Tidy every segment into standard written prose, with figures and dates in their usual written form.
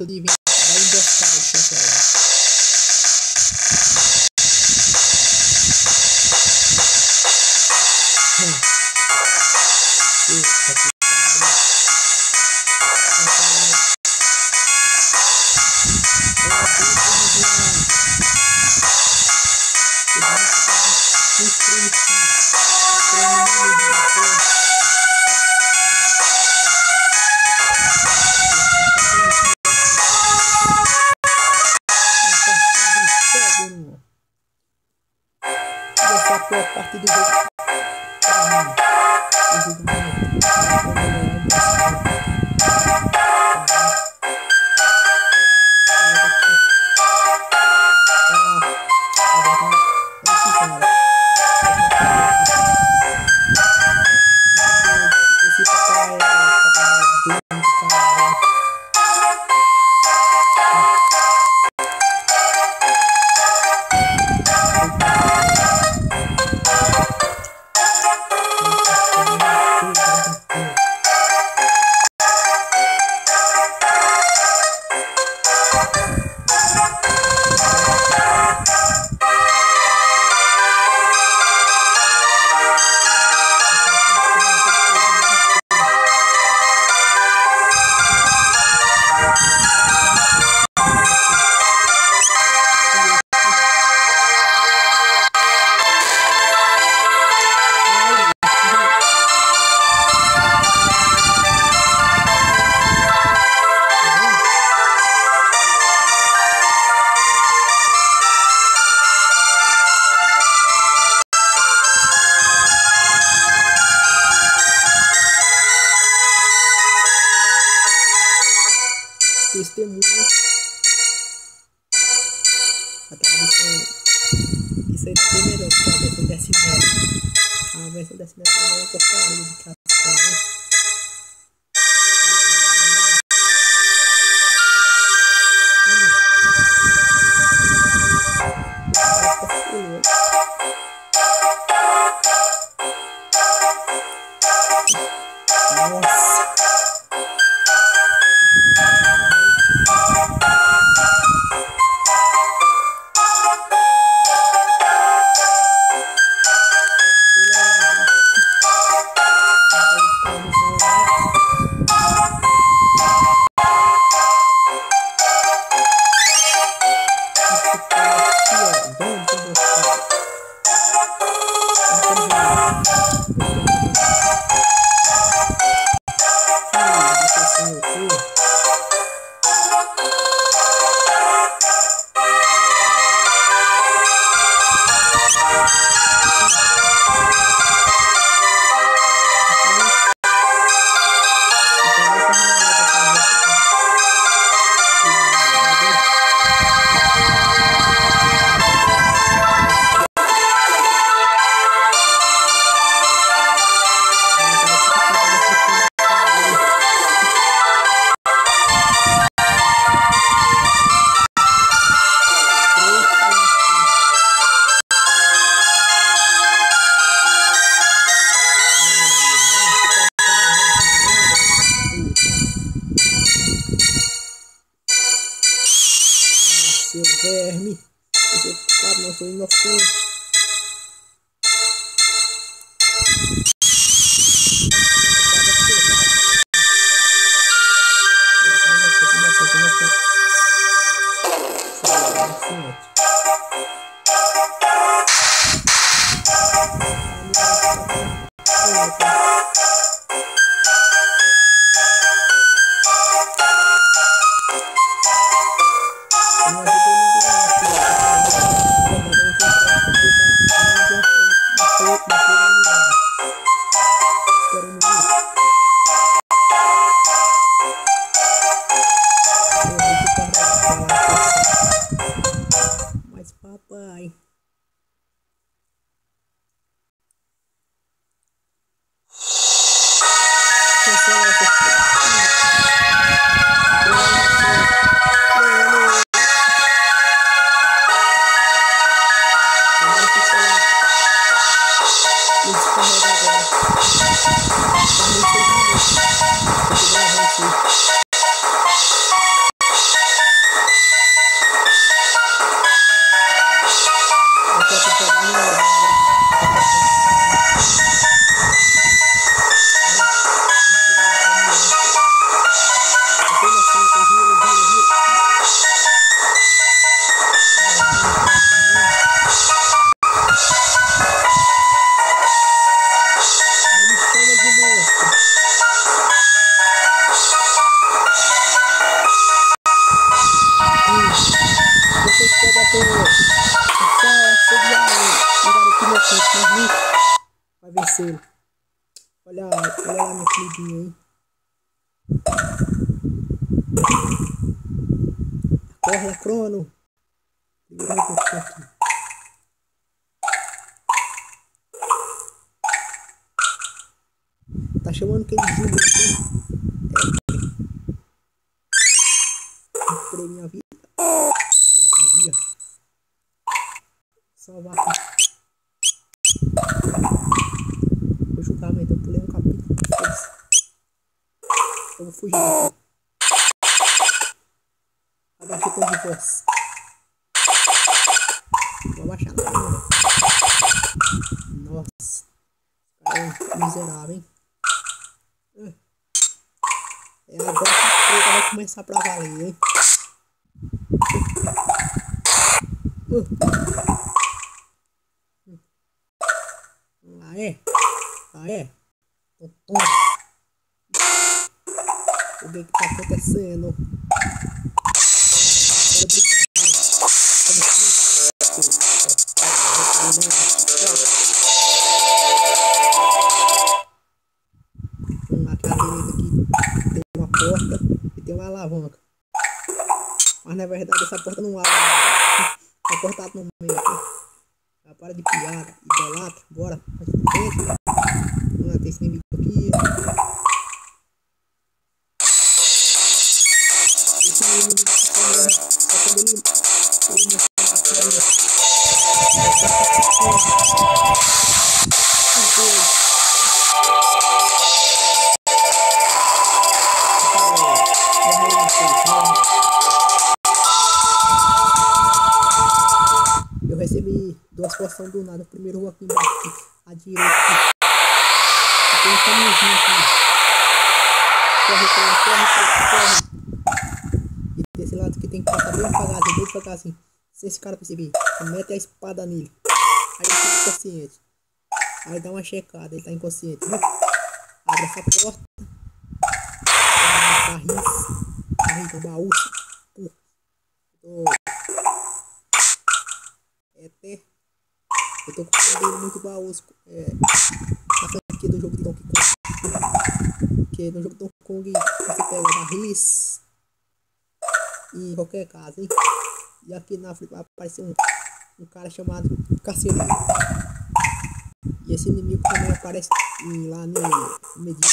tô de vir da emboscada de chanceler. Essa foi a parte do jogo. Testemunha. Aquela versão. Isso aí tá bem melhor que a versão decimera. A versão decimera é uma porcaria de tradução, né? Nossa. Seu verme, você tá, não sou inocente. Mas papai, rapidinho, hein? Acorda, Crono. Segura um pouquinho aqui. Tá chamando quem de Júlio aqui? Recuperei minha vida. Magia. Salvar aqui. O julgamento, eu pulei um capítulo. Eu vou fugir daqui. Abaixei o tom de voz. Vou abaixar lá. Nossa. Cara, é miserável, hein? É agora que a treta vai começar pra valer, hein? Aê. Toma. O que tá acontecendo? Aqui à direita aqui tem uma porta e tem uma alavanca. Mas na verdade essa porta não abre. Tá cortado no meio aqui. Para de piada, idolatra, bora. Vamos ter esse inimigo aqui. Esse inimigo tá quando ele eu recebi 2 porções do nada. Primeiro vou aqui embaixo, aqui, à direita. Aqui. Tem um caminhozinho aqui. Corre. E desse lado aqui tem que passar bem devagarzinho. Se esse cara perceber, mete a espada nele. Aí ele fica inconsciente. Aí dá uma checada, ele tá inconsciente, viu? Abre essa porta. Carrinho com baú. Eu tô com muito baú. Essa aqui do jogo de Donkey Kong. Porque no jogo de Donkey Kong você pega barris em qualquer casa, hein? E aqui na África vai aparecer um cara chamado Carcereiro. E esse inimigo também aparece lá no Medina.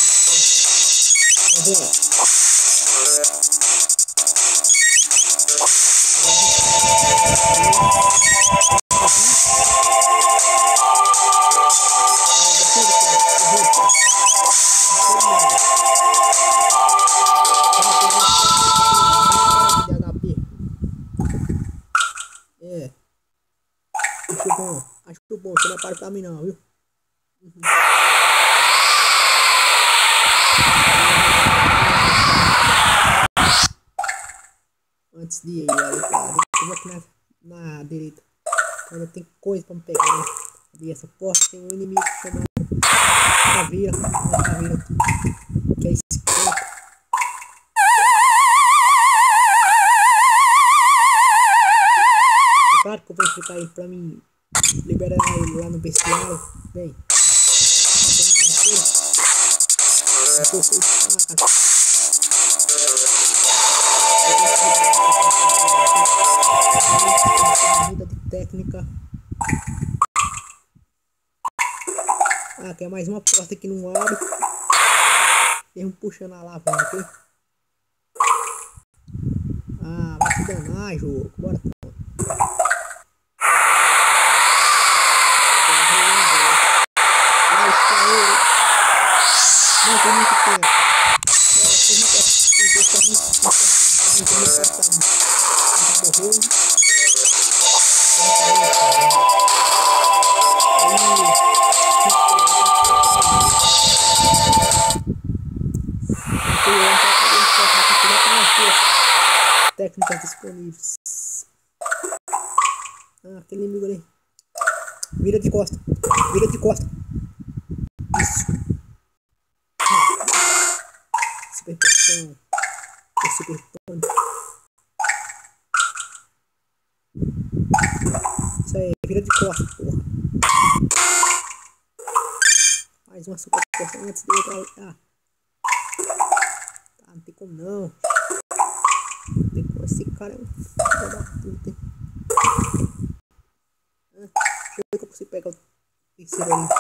Acho bom, você não para pra mim não, viu? Antes de ir ali, cara, eu vou aqui na direita. Ainda tem coisa pra me pegar. Abrir essa porta, tem um inimigo chamado Caveira. Que é esse cara. É claro que eu vou explicar ele pra mim. Liberar ele lá no bestiário. Bem. Vida de técnica. Tem mais uma porta que não abre. Tem um puxando a alavanca, hein? Vai se danar, jogo. Bora. Não tem muito tempo. Técnicas disponíveis. Aquele inimigo ali. Vira de costa. Isso. Super pressão. Super tônico. Isso aí, vira de costa, porra. Mais uma super pressão antes de entrar. Ah, não tem como não. Não tem como. Esse cara é um filho da puta, hein? Deixa eu ver que eu consigo pegar o terceiro ali.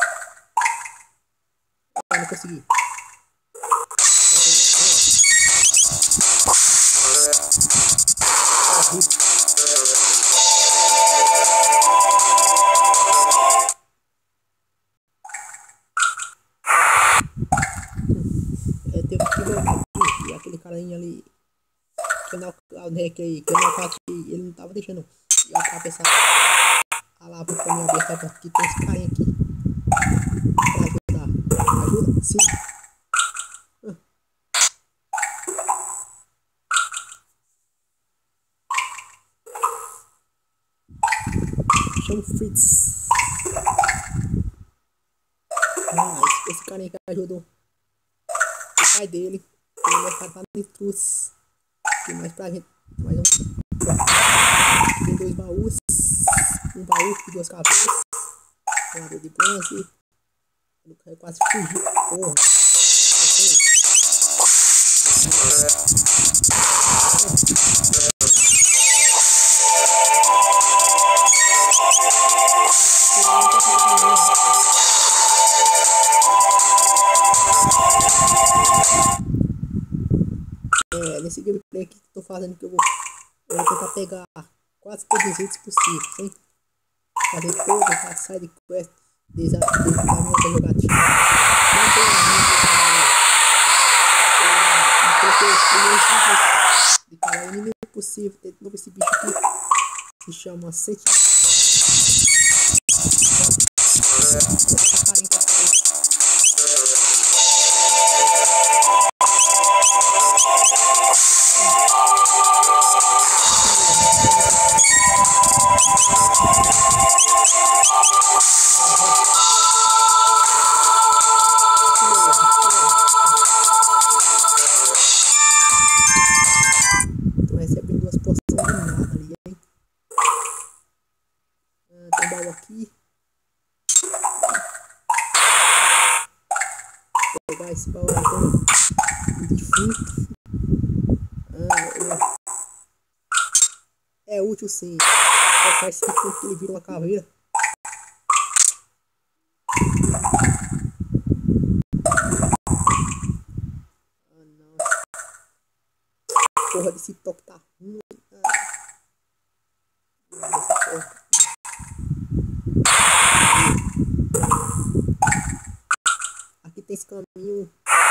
Ah, não consegui. Eu tenho que voltar aqui. E aquele carinha ali. Que eu não ele não tava deixando eu atravessar a lava com a minha aberta porque tem esse carinha aqui pra ajudar. Ajuda? Sim. Chama o Fritz. Esse carinha que ajudou o pai dele. Ele vai ficar no Trus. Tem mais pra gente. Mais um. Tem 2 baús. Um baú e 2 cabeças. Jogador de bronze. Eu quase fugi. Porra. Nesse gameplay aqui que eu tô fazendo, que eu vou tentar pegar quase todos os itens possíveis, hein? Fazer todas as side quests desde a minha jogatina. Não tem os primeiros vídeos de cada inimigo possível. Tem de novo esse bicho aqui, se chama Sentinela. Tô recebendo 2 porções de nada ali, hein? Tem baú aqui. Vou pegar esse baú aqui. Defunto. É útil sim. Colocar esse defunto que ele vira uma caveira. Porra desse toque tá ruim. Aqui tem esse caminho.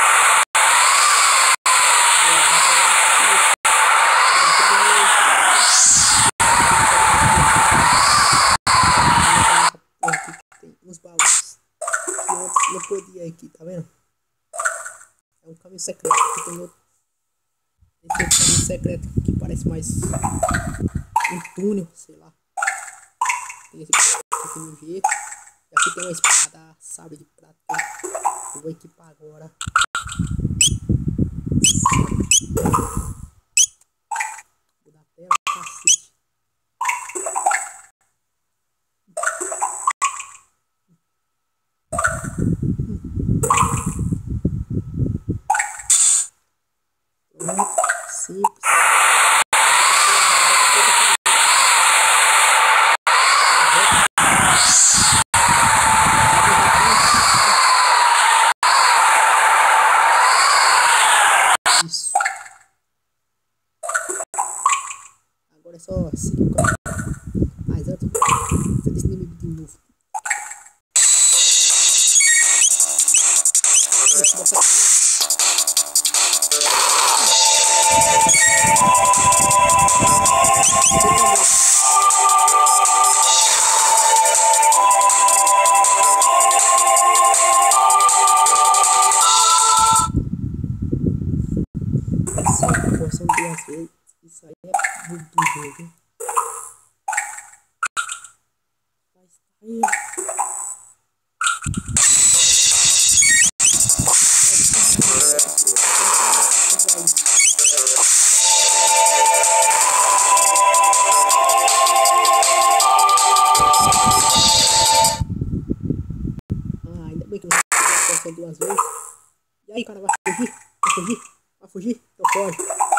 Aqui tem uns baús que antes não podia aqui, tá vendo? É um caminho secreto. Aqui tem outro. Esse outro caminho secreto que parece mais um túnel, sei lá. Tem esse aqui no G. E aqui tem uma espada sabre de prata. Eu vou equipar agora. Vou dar até o cacete. Pronto, simples. Isso. Agora é só seguir o caminho. Mas antes eu vou fazer esse inimigo de novo. São 2 vezes. Isso aí é muito do jogo, hein? Mas tá aí. Ainda bem que eu não posso 2 vezes. E aí, cara, vai fugir? Vai fugir? Vai fugir? Então foge.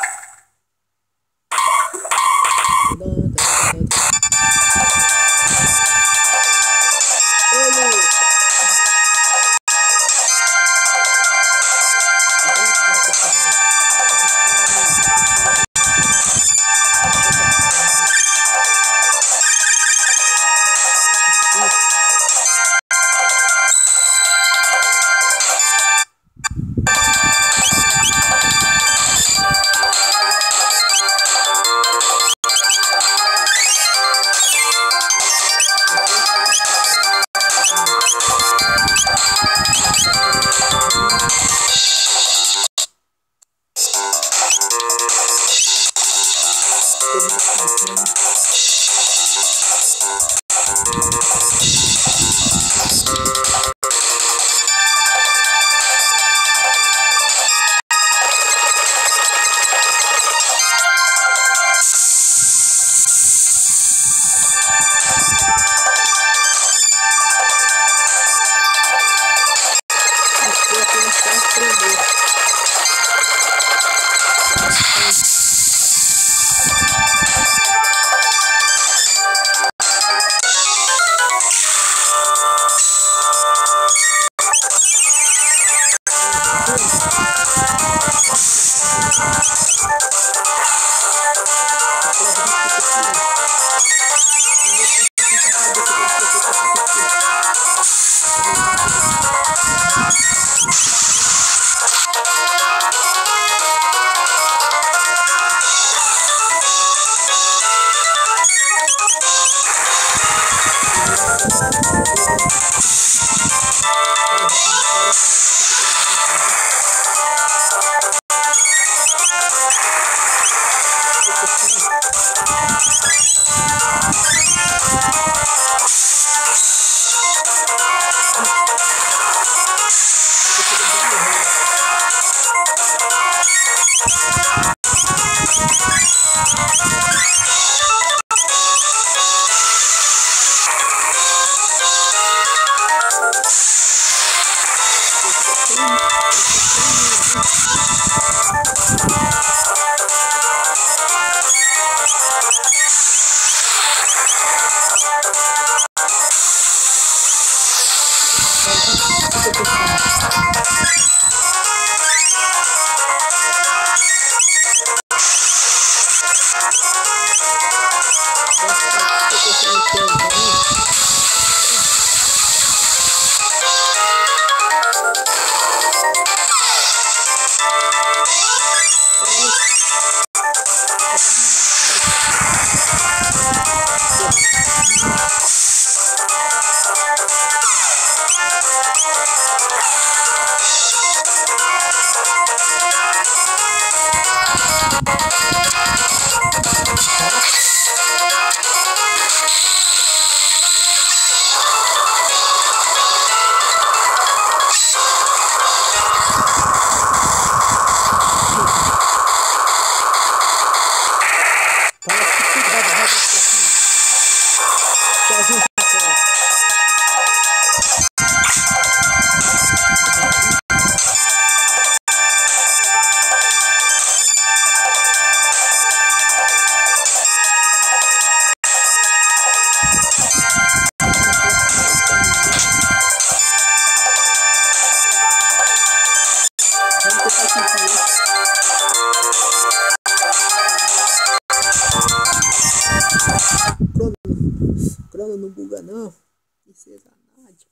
Crono não buga não. Isso é danado.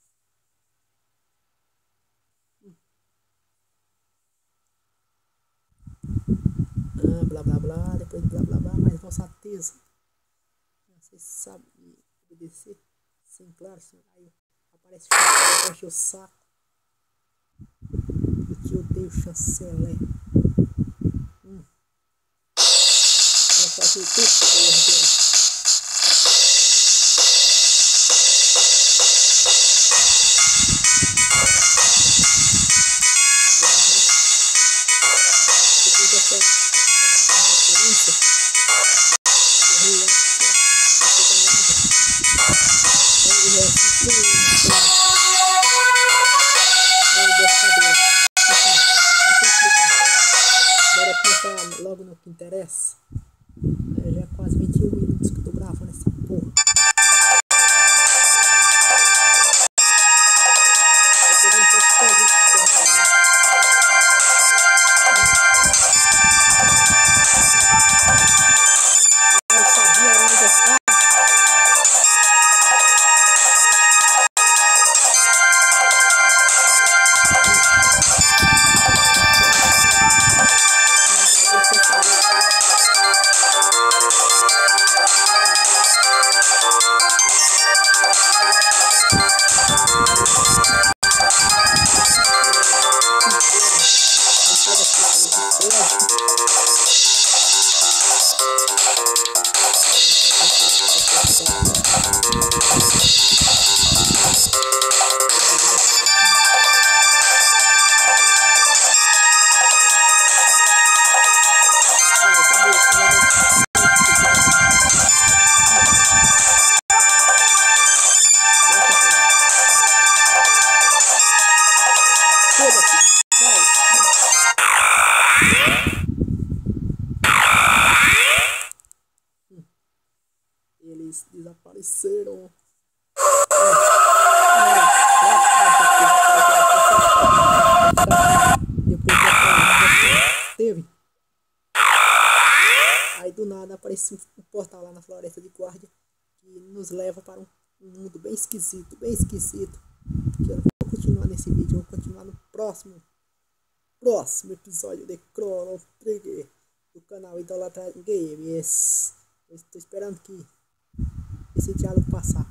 Blá blá blá, depois blá blá blá, mas Vossa Alteza, vocês sabem obedecer? Sim, claro, senhor. Aí aparece o enche o saco. Eu te odeio, chanceler. Vou fazer tudo que eu ordeno. logo no que interessa. Já é quase 21 minutos que eu tô gravando essa porra. Eu sabia onde está. Eles desapareceram. Depois teve. Aí do nada apareceu um portal lá na Floresta de Guardia que nos leva para um mundo bem esquisito, bem esquisito. Que eu não vou continuar nesse vídeo, eu vou continuar no próximo episódio de Chrono Trigger do canal Idolatra Games. Eu estou esperando que esse diálogo passar.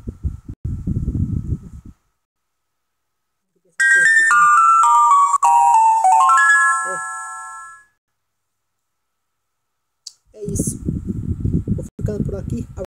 É isso. Vou ficando por aqui.